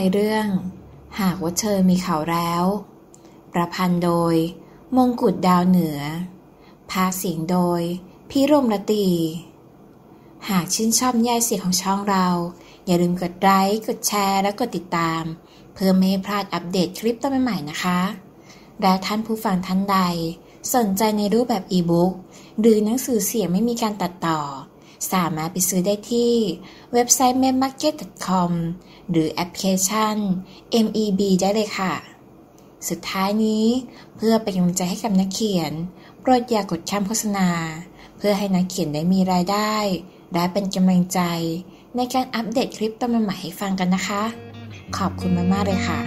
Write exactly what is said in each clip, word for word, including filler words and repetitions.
เรื่องหากว่าเธอมีเขาแล้วประพันธ์โดยมงกุฎดาวเหนือพากย์เสียงโดยพิรมรตีหากชื่นชอบนิยายเสียงของช่องเราอย่าลืมกดไลค์กดแชร์และกดติดตามเพื่อไม่ให้พลาดอัปเดตคลิปต่อใหม่ๆนะคะและท่านผู้ฟังท่านใดสนใจในรูปแบบอีบุ๊กหรือหนังสือเสียงไม่มีการตัดต่อสามารถไปซื้อได้ที่เว็บไซต์ เมมมาร์เก็ต ดอท คอม หรือแอปพลิเคชัน เอ็ม อี บี ได้เลยค่ะสุดท้ายนี้เพื่อเป็นกำลังใจให้กับนักเขียนโปรดอย่ากดข้ามโฆษณาเพื่อให้นักเขียนได้มีรายได้และเป็นกำลังใจในการอัปเดตคลิปต่อใหม่ๆให้ฟังกันนะคะขอบคุณมากๆเลยค่ะ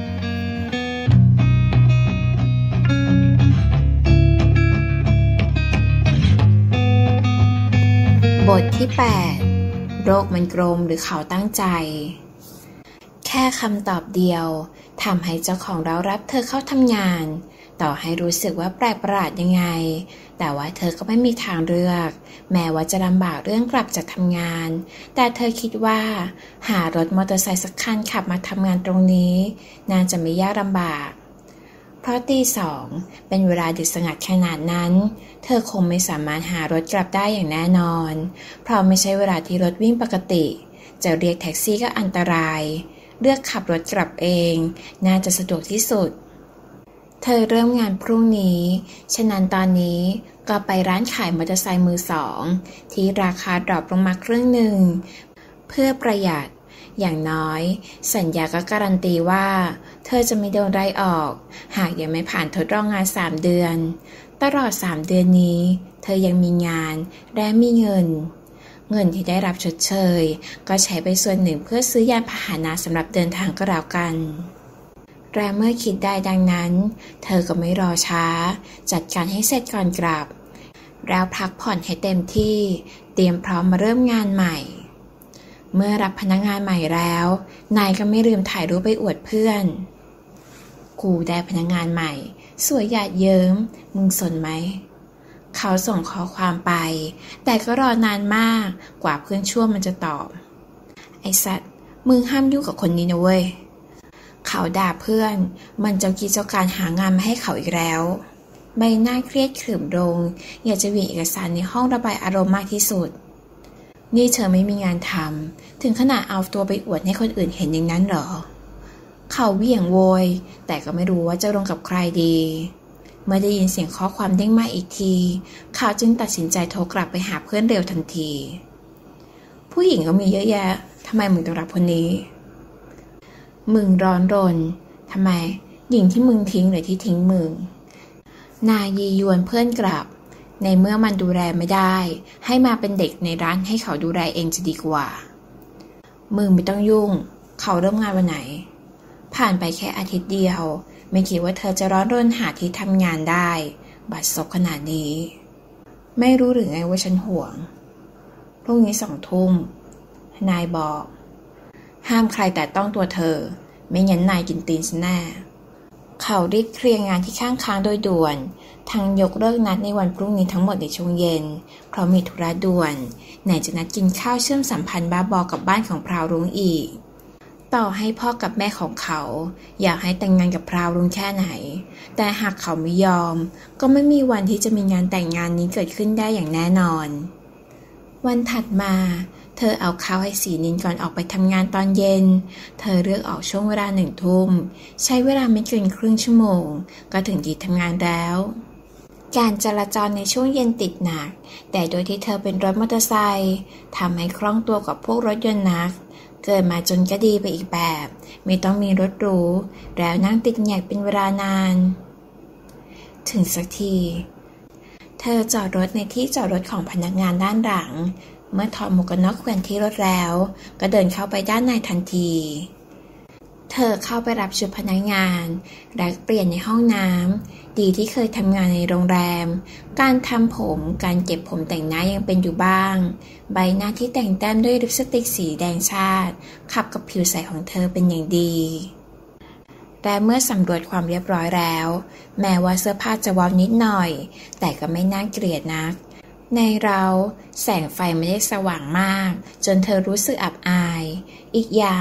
บทที่แปดโรคมันกลมหรือเขาตั้งใจแค่คำตอบเดียวทำให้เจ้าของเรารับเธอเข้าทำงานต่อให้รู้สึกว่าแปลกประหลาดยังไงแต่ว่าเธอก็ไม่มีทางเลือกแม้ว่าจะลำบากเรื่องกลับจากทำงานแต่เธอคิดว่าหารถมอเตอร์ไซค์สักคันขับมาทำงานตรงนี้น่าจะไม่ยากลำบากเพราะตีสองเป็นเวลาดึกสงัดขนาดนั้นเธอคงไม่สามารถหารถกลับได้อย่างแน่นอนเพราะไม่ใช่เวลาที่รถวิ่งปกติจะเรียกแท็กซี่ก็อันตรายเลือกขับรถกลับเองน่าจะสะดวกที่สุดเธอเริ่มงานพรุ่งนี้ฉะนั้นตอนนี้ก็ไปร้านขายมอเตอร์ไซค์มือสองที่ราคาดรอปลงมาครึ่งหนึ่งเพื่อประหยัดอย่างน้อยสัญญาก็การันตีว่าเธอจะไม่โดนไล่ออกหากยังไม่ผ่านทดลองงานสามเดือนตลอดสามเดือนนี้เธอยังมีงานและมีเงินเงินที่ได้รับชดเชยก็ใช้ไปส่วนหนึ่งเพื่อซื้อยานพาหนะสำหรับเดินทางก็แล้วกันและเมื่อคิดได้ดังนั้นเธอก็ไม่รอช้าจัดการให้เสร็จก่อนกลับแล้วพักผ่อนให้เต็มที่เตรียมพร้อมมาเริ่มงานใหม่เมื่อรับพนักงานใหม่แล้วนายก็ไม่ลืมถ่ายรูปไปอวดเพื่อนกูได้พนักงานใหม่สวยหยาดเยิ้มมึงสนไหมเขาส่งข้อความไปแต่ก็รอนานมากกว่าเพื่อนชั่วมันจะตอบไอ้สัตว์มึงห้ามยุ่งกับคนนี้นะเว้ยเขาด่าเพื่อนมันเจ้ากี้เจ้าการหางานมาให้เขาอีกแล้วใบหน้าเครียดขรึมลงอยากจะวิ่งเอกสารในห้องระบายอารมณ์มากที่สุดนี่เธอไม่มีงานทำถึงขนาดเอาตัวไปอวดให้คนอื่นเห็นอย่างนั้นเหรอเขาเวี่ยงโวยแต่ก็ไม่รู้ว่าจะลงกับใครดีเมื่อได้ยินเสียงข้อความเด้งมาอีกทีเขาจึงตัดสินใจโทรกลับไปหาเพื่อนเร็วทันทีผู้หญิงก็มีเยอะแยะทำไมมึงต้องรับคนนี้มึงร้อนรนทำไมหญิงที่มึงทิ้งหรือที่ทิ้งมึงนายียวนเพื่อนกลับในเมื่อมันดูแลไม่ได้ให้มาเป็นเด็กในร้านให้เขาดูแลเองจะดีกว่ามึงไม่ต้องยุ่งเขาเริ่มงานวันไหนผ่านไปแค่อาทิตย์เดียวไม่คิดว่าเธอจะร้อนรนหาที่ทำงานได้บัดซบขนาดนี้ไม่รู้หรือไงว่าฉันห่วงพรุ่งนี้สองทุ่มนายบอกห้ามใครแต่ต้องตัวเธอไม่งั้นนายกินตีนฉันแน่เขารีบเคลียร์งานที่ข้างค้างโดยด่วนทั้งยกเลิกนัดในวันพรุ่งนี้ทั้งหมดในช่วงเย็นเพราะมีธุระด่วนไหนจะนัดกินข้าวเชื่อมสัมพันธ์บ้าบอกกับบ้านของพราวรุ้งอีกต่อให้พ่อกับแม่ของเขาอยากให้แต่งงานกับพราวรุ้งแค่ไหนแต่หากเขาไม่ยอมก็ไม่มีวันที่จะมีงานแต่งงานนี้เกิดขึ้นได้อย่างแน่นอนวันถัดมาเธอเอาข้าวให้สีนินก่อนออกไปทำงานตอนเย็นเธอเลือกออกช่วงเวลาหนึ่งทุ่มใช้เวลาไม่เกินครึ่งชั่วโมงก็ถึงที่ทำงานแล้วการจราจรในช่วงเย็นติดหนักแต่โดยที่เธอเป็นรถมอเตอร์ไซค์ทำให้คล่องตัวกับพวกรถยนต์นักเกิดมาจนก็ดีไปอีกแบบไม่ต้องมีรถหรูแล้วนั่งติดแงกเป็นเวลานานถึงสักทีเธอจอดรถในที่จอดรถของพนักงานด้านหลังเมื่อถอดหมวกกันน็อกแขวนที่รถแล้วก็เดินเข้าไปด้านในทันทีเธอเข้าไปรับชุดพนักงานและเปลี่ยนในห้องน้ำดีที่เคยทำงานในโรงแรมการทำผมการเก็บผมแต่งหน้ายังเป็นอยู่บ้างใบหน้าที่แต่งแต้มด้วยลิปสติกสีแดงชาติขับกับผิวใสของเธอเป็นอย่างดีแต่เมื่อสำรวจความเรียบร้อยแล้วแม้ว่าเสื้อผ้าจะวาวนิดหน่อยแต่ก็ไม่น่าเกลียดนักในเราแสงไฟไม่ได้สว่างมากจนเธอรู้สึกอับอายอีกอย่าง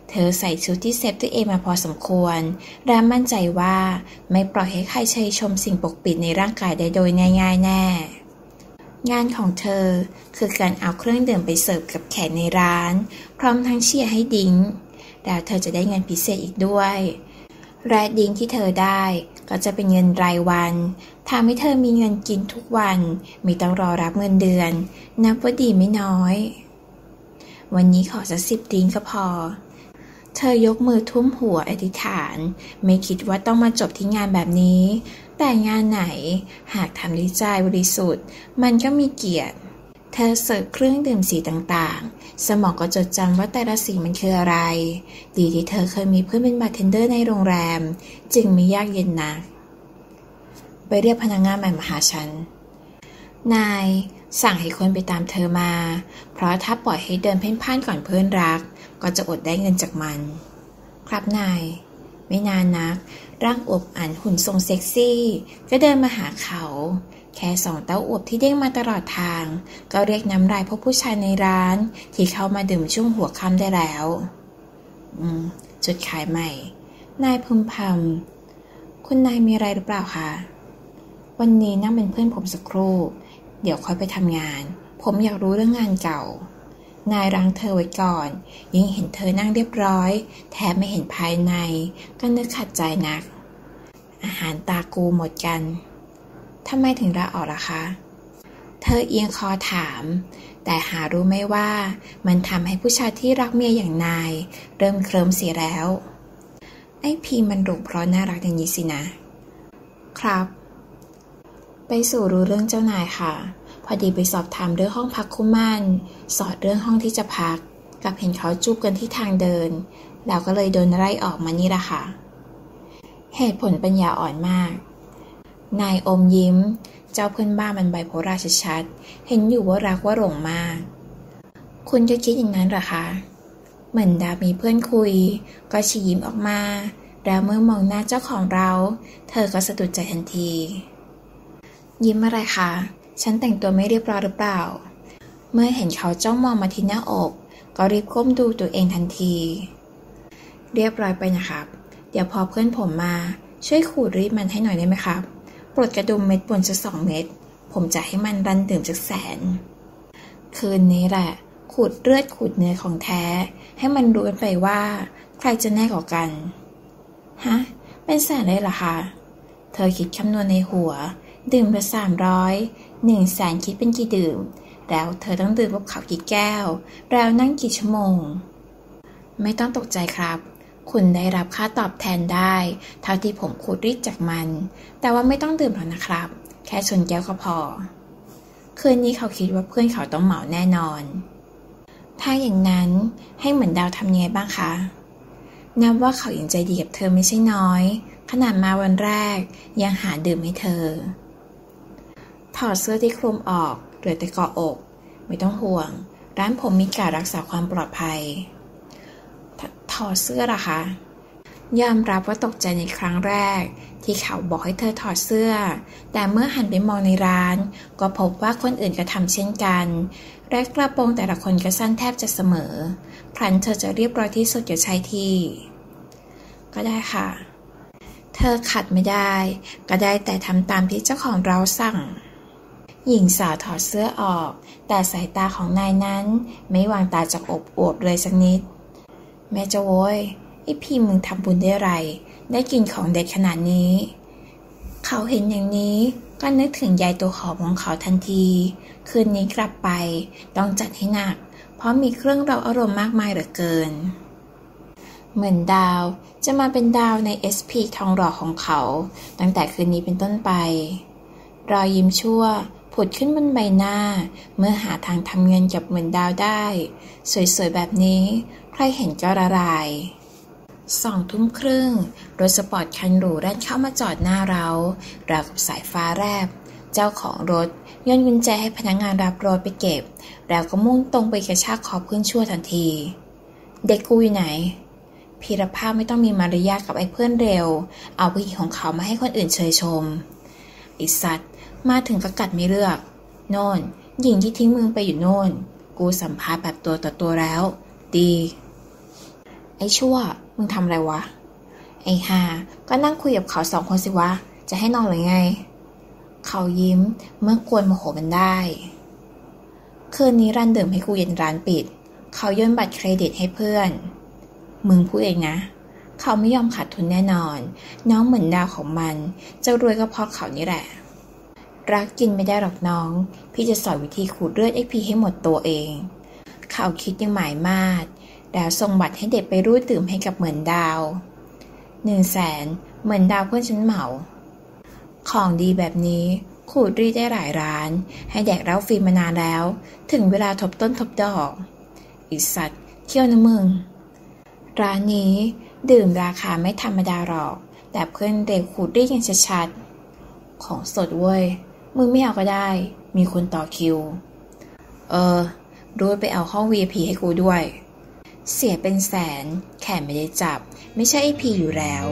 เธอใส่ชุดที่เซฟตัวเองมาพอสมควรและมั่นใจว่าไม่ปล่อยให้ใครเชยชมสิ่งปกปิดในร่างกายได้โดยง่ายๆแน่งานของเธอคือการเอาเครื่องดื่มไปเสิร์ฟกับแขกในร้านพร้อมทั้งเชียร์ให้ดิ้งแล้วเธอจะได้เงินพิเศษอีกด้วยและดิ้งที่เธอได้ก็จะเป็นเงินรายวันทำให้เธอมีเงินกินทุกวันไม่ต้องรอรับเงินเดือนนับว่าดีไม่น้อยวันนี้ขอสักสิบดิ้งก็พอเธอยกมือทุ่มหัวอธิษฐานไม่คิดว่าต้องมาจบที่งานแบบนี้แต่งานไหนหากทำด้วยใจบริสุทธิ์มันก็มีเกียรติเธอเสิร์ฟเครื่องดื่มสีต่างๆสมองก็จดจำว่าแต่ละสีมันคืออะไรดีที่เธอเคยมีเพื่อนเป็นบาร์เทนเดอร์ในโรงแรมจึงไม่ยากเย็นนักไปเรียกพนักงานใหม่มาหาฉันนายสั่งให้คนไปตามเธอมาเพราะถ้าปล่อยให้เดินเพ่นพ่านก่อนเพื่อนรักก็จะอดได้เงินจากมันครับนายไม่นานนักร่างอวบอันหุ่นทรงเซ็กซี่ก็เดินมาหาเขาแค่สองเต้าอวบที่เด้งมาตลอดทางก็เรียกน้ำลายพวกผู้ชายในร้านที่เข้ามาดื่มช่วงหัวค่ำได้แล้วอืมจุดขายใหม่นายพึมพำคุณนายมีอะไรหรือเปล่าคะวันนี้นั่งเป็นเพื่อนผมสักครู่เดี๋ยวค่อยไปทำงานผมอยากรู้เรื่องงานเก่านายรั้งเธอไว้ก่อนยิ่งเห็นเธอนั่งเรียบร้อยแทบไม่เห็นภายในก็นึกขัดใจนักอาหารตากูหมดกันทำไมถึงลาออกล่ะคะเธอเอียงคอถามแต่หารู้ไหมว่ามันทำให้ผู้ชายที่รักเมียอย่างนายเริ่มเคลิ้มเสียแล้วไอ้พีมันหลงเพราะน่ารักอย่างนี้สินะครับไปสู่รู้เรื่องเจ้านายค่ะพอดีไปสอบถามเรื่องห้องพักคู่มั่นสอดเรื่องห้องที่จะพักกับเห็นเขาจูบกันที่ทางเดินแล้วก็เลยโดนไล่ออกมานี่ละค่ะเหตุผลปัญญาอ่อนมากนายอมยิ้มเจ้าเพื่อนบ้านมันไบโพล่าชัดๆเห็นอยู่ว่ารักว่าหลงมากคุณจะคิดอย่างนั้นเหรอคะเหมือนดามีเพื่อนคุยก็ชี้ยิ้มออกมาแล้วเมื่อมองหน้าเจ้าของเราเธอก็สะดุดใจทันทียิ้มอะไรคะฉันแต่งตัวไม่เรียบร้อยหรือเปล่าเมื่อเห็นเขาจ้องมองมาที่หน้าอกก็รีบก้มดูตัวเองทันทีเรียบร้อยไปนะครับเดี๋ยวพอเพื่อนผมมาช่วยขูดรีดมันให้หน่อยได้ไหมครับปลดกระดุมเม็ดบนสักสองเม็ดผมจะให้มันรันดื่มสักแสนคืนนี้แหละขูดเลือดขูดเนื้อของแท้ให้มันรู้กันไปว่าใครจะแน่กว่ากันฮะเป็นแสนเลยเหรอคะเธอคิดคำนวณในหัวดื่มละสามร้อยหนึ่งแสนคิดเป็นกี่ดื่มแล้วเธอต้องดื่มกับเขากี่แก้วแล้วนั่งกี่ชั่วโมงไม่ต้องตกใจครับคุณได้รับค่าตอบแทนได้เท่าที่ผมขูดรีดจากมันแต่ว่าไม่ต้องดื่มหรอกนะครับแค่ชนแก้วก็พอคืนนี้เขาคิดว่าเพื่อนเขาต้องเหมาแน่นอนถ้าอย่างนั้นให้เหมือนดาวทำยังไงบ้างคะนับว่าเขายังใจดีกับเธอไม่ใช่น้อยขนาดมาวันแรกยังหาดื่มให้เธอถอดเสื้อที่คลุมออกเหลือแต่เกาะอกไม่ต้องห่วงร้านผมมีการรักษาความปลอดภัยถอดเสื้อล่ะคะยอมรับว่าตกใจในครั้งแรกที่เขาบอกให้เธอถอดเสื้อแต่เมื่อหันไปมองในร้านก็พบว่าคนอื่นก็ทำเช่นกันและกระโปรงแต่ละคนก็สั้นแทบจะเสมอพลันเธอจะเรียบร้อยที่สุดอย่าใช้ที่ก็ได้ค่ะเธอขัดไม่ได้ก็ได้แต่ทำตามที่เจ้าของเราสั่งหญิงสาวถอดเสื้อออกแต่สายตาของนายนั้นไม่วางตาจากอบอวบเลยสักนิดแม่จะโวยไอ้พี่มึงทำบุญได้ไรได้กินของเด็ดขนาดนี้เขาเห็นอย่างนี้ก็นึกถึงยายตัวหอมของเขาทันทีคืนนี้กลับไปต้องจัดให้หนักเพราะมีเครื่องเร้าอารมณ์มากมายเหลือเกินเหมือนดาวจะมาเป็นดาวใน เอส พี ทองหล่อของเขาตั้งแต่คืนนี้เป็นต้นไปรอยยิ้มชั่วผุดขึ้นบนใบหน้าเมื่อหาทางทำเงินกับเหมือนดาวได้สวยๆแบบนี้ใครเห็นก็ละลายสองทุ่มครึ่งรถสปอร์ตคันหรูแล่นเข้ามาจอดหน้าเราราวกับสายฟ้าแลบเจ้าของรถโยนกุญแจให้พนักงานรับรถไปเก็บแล้วก็มุ่งตรงไปกระชากคอเพื่อนชั่วทันทีเด็กกูอยู่ไหนพีรภาพไม่ต้องมีมารยาทกับไอ้เพื่อนเร็วเอาผู้หญิงของเขามาให้คนอื่นเชยชมไอ้สัตว์มาถึงก็กัดไม่เลือกโน่นหญิงที่ทิ้งมึงไปอยู่โน่นกูสัมภาษณ์แบบตัวต่อตัวแล้วดีไอ้ชั่วมึงทำอะไรวะไอ้ห่าก็นั่งคุยกับเขาสองคนสิวะจะให้นอนหรือไงเขายิ้มเมื่อกวนโมโหมันได้คืนนี้ร้านดื่มให้กูเย็นร้านปิดเขายื่นบัตรเครดิตให้เพื่อนมึงพูดเองนะเขาไม่ยอมขาดทุนแน่นอนน้องเหมือนดาวของมันจะรวยก็เพราะเขานี่แหละรักกินไม่ได้หรอกน้องพี่จะสอนวิธีขูดเลือด เอ็กซ์ พี ให้หมดตัวเองเขาคิดยังหมายมาดแล้วส่งบัตรให้เด็กไปรูดดื่มให้กับเหมือนดาวหนึ่งแสนเหมือนดาวเพื่อนฉันเหมาของดีแบบนี้ขูดรีดได้หลายร้านให้แดกเหล้าฟรีมานานแล้วถึงเวลาทบต้นทบดอกอีสัตว์เที่ยวนะมึงร้านนี้ดื่มราคาไม่ธรรมดาหรอกแต่เพื่อนเด็กขูดรีดกันชัดๆของสดเว้ยมึงไม่เอาก็ได้มีคนต่อคิวเออรูดไปเอาห้อง วี ไอ พี ให้กูด้วยเสียเป็นแสนแขนไม่ได้จับไม่ใช่ ไอ พี อยู่แล้ว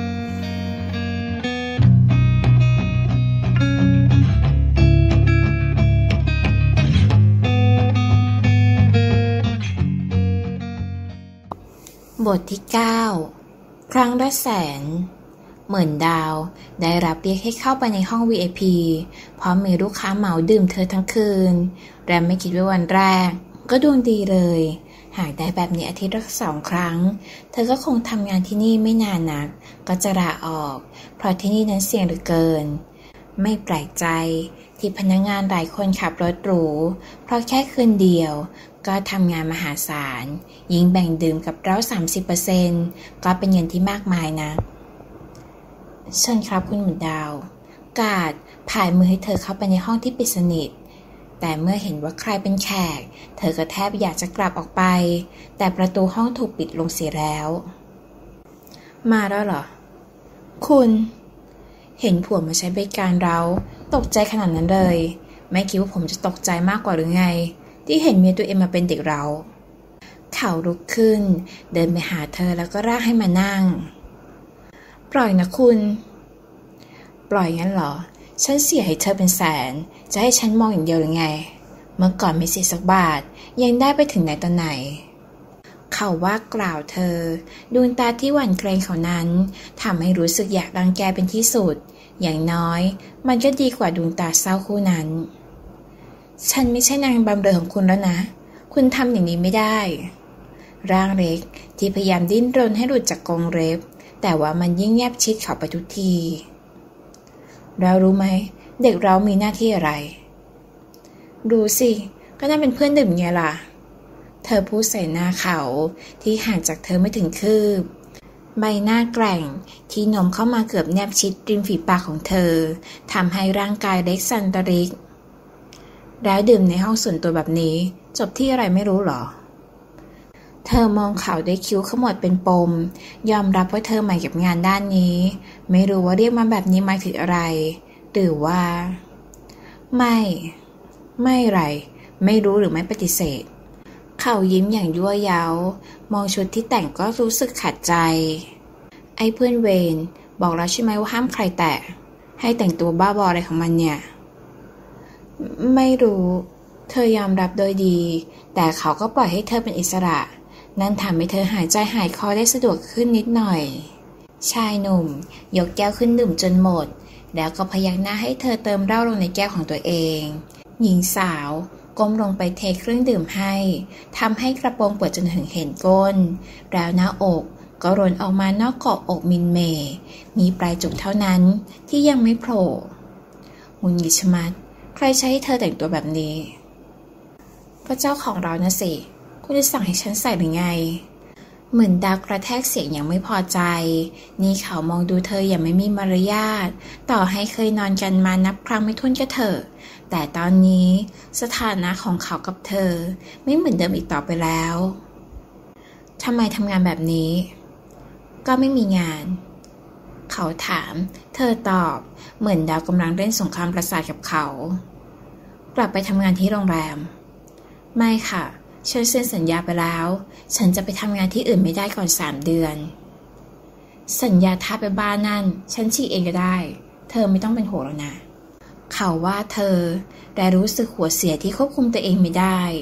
บทที่เก้าครั้งละแสนเหมือนดาวได้รับเรียกให้เข้าไปในห้อง วี ไอ พี เพราะมีลูกค้าเหมาดื่มเธอทั้งคืนและไม่คิดว่าวันแรกก็ดวงดีเลยหากได้แบบนี้อาทิตย์ละสองครั้งเธอก็คงทำงานที่นี่ไม่นานนักก็จะลาออกเพราะที่นี่นั้นเสี่ยงเหลือเกินไม่แปลกใจที่พนักงานหลายคนขับรถหรูเพราะแค่คืนเดียวก็ทำงานมหาศาลยิ่งแบ่งดื่มกับเรา สามสิบเปอร์เซ็นต์ ก็เป็นเงินที่มากมายนะเชิญครับคุณหมุนดาวกาดผายมือให้เธอเข้าไปในห้องที่ปิดสนิทแต่เมื่อเห็นว่าใครเป็นแขกเธอก็แทบอยากจะกลับออกไปแต่ประตูห้องถูกปิดลงเสียแล้วมาแล้วเหรอคุณเห็นผัวมาใช้บริการเราตกใจขนาดนั้นเลยไม่คิดว่าผมจะตกใจมากกว่าหรือไงที่เห็นเมียตัวเองมาเป็นเด็กเราเขาลุกขึ้นเดินไปหาเธอแล้วก็ลากให้มานั่งปล่อยนะคุณปล่อยงั้นเหรอฉันเสียให้เธอเป็นแสนจะให้ฉันมองอย่างเดียวหรือไงเมื่อก่อนไม่เสียสักบาทยังได้ไปถึงไหนตอนไหนเขาว่ากล่าวเธอดวงตาที่หวั่นเกรงเขานั้นทำให้รู้สึกอยากรังแกเป็นที่สุดอย่างน้อยมันก็ดีกว่าดวงตาเศร้าคู่นั้นฉันไม่ใช่นางบำเรอของคุณแล้วนะคุณทำอย่างนี้ไม่ได้ร่างเล็กที่พยายามดิ้นรนให้หลุดจากกรงเล็บแต่ว่ามันยิ่งแยบชิดเขาไปทุกทีเรารู้ไหมเด็กเรามีหน้าที่อะไรดูสิก็น่าเป็นเพื่อนดื่มไงล่ะเธอพูดใส่หน้าเขาที่ห่างจากเธอไม่ถึงคืบใบหน้าแกร่งที่นมเข้ามาเกือบแนบชิดริมฝีปากของเธอทำให้ร่างกายเล็กสั่นระริกแล้วดื่มในห้องส่วนตัวแบบนี้จบที่อะไรไม่รู้หรอเธอมองเขาด้วยคิ้วขมวดเป็นปมยอมรับว่าเธอใหม่กับงานด้านนี้ไม่รู้ว่าเรียกมาแบบนี้หมายถึงอะไรหรือว่าไม่ไม่ไรไม่รู้หรือไม่ปฏิเสธเขายิ้มอย่างยั่วเย้ามองชุดที่แต่งก็รู้สึกขัดใจไอ้เพื่อนเวรบอกแล้วใช่ไหมว่าห้ามใครแตะให้แต่งตัวบ้าบออะไรของมันเนี่ยไม่รู้เธอยอมรับโดยดีแต่เขาก็ปล่อยให้เธอเป็นอิสระนั่นทำให้เธอหายใจหายคอได้สะดวกขึ้นนิดหน่อยชายหนุ่มยกแก้วขึ้นดื่มจนหมดแล้วก็พยักหน้าให้เธอเติมเหล้าลงในแก้วของตัวเองหญิงสาวก้มลงไปเทเครื่องดื่มให้ทำให้กระโปรงเปิดจนถึงเห็นก้นแล้วหน้าอกก็ร่นออกมานอกเกาะอกมินเมย์มีปลายจุกเท่านั้นที่ยังไม่โผล่งุนงิดชะมัดใครใช้ให้เธอแต่งตัวแบบนี้ก็เจ้าของเรานะสิคุณจะสั่งให้ฉันใส่หรือไงเหมือนดาวกระแทกเสียงอย่างไม่พอใจนี่เขามองดูเธออย่างไม่มีมารยาทต่อให้เคยนอนกันมานับครั้งไม่ถ้วนก็เถอะแต่ตอนนี้สถานะของเขากับเธอไม่เหมือนเดิมอีกต่อไปแล้วทำไมทำงานแบบนี้ก็ไม่มีงานเขาถามเธอตอบเหมือนดาวกำลังเล่นสงครามประสาทกับเขากลับไปทำงานที่โรงแรมไม่ค่ะฉันเซ็นสัญญาไปแล้วฉันจะไปทำงานที่อื่นไม่ได้ก่อนสามเดือนสัญญาท่าไปบ้านนั่นฉันฉีกเองก็ได้เธอไม่ต้องเป็นห่วงแล้วนะเขาว่าเธอแต่รู้สึกหัวเสียที่ควบคุมตัวเองไม่ได้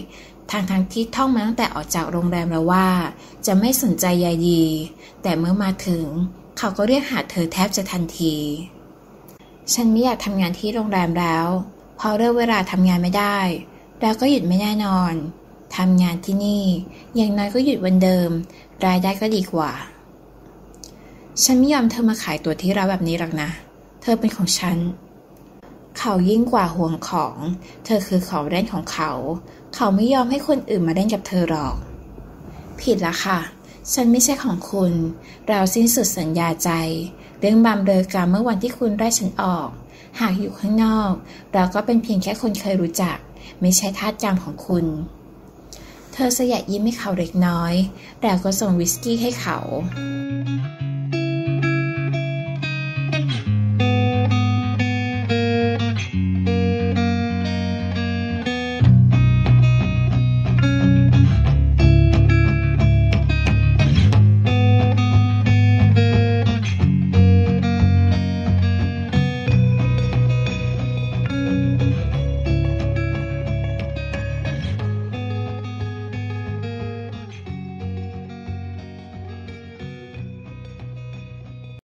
ทางทางที่ท่องมาตั้งแต่ออกจากโรงแรมแล้วว่าจะไม่สนใจใยดีแต่เมื่อมาถึงเขาก็เรียกหาเธอแทบจะทันทีฉันไม่อยากทำงานที่โรงแรมแล้วพอเลิกเวลาทำงานไม่ได้แล้วก็หยุดไม่แน่นอนทำงานที่นี่อย่างน้อยก็หยุดวันเดิมรายได้ก็ดีกว่าฉันไม่ยอมเธอมาขายตัวที่ร้านแบบนี้หรอกนะเธอเป็นของฉันเขายิ่งกว่าห่วงของเธอคือของเล่นของเขาเขาไม่ยอมให้คนอื่นมาเล่นกับเธอหรอกผิดละค่ะฉันไม่ใช่ของคุณเราสิ้นสุดสัญญาใจเรื่องบำเรอกรรมเมื่อวันที่คุณไล่ฉันออกหากอยู่ข้างนอกเราก็เป็นเพียงแค่คนเคยรู้จักไม่ใช่ทาสกรรมของคุณเธอสยะยิ้มให้เขาเล็กน้อยแล้วก็ส่งวิสกี้ให้เขา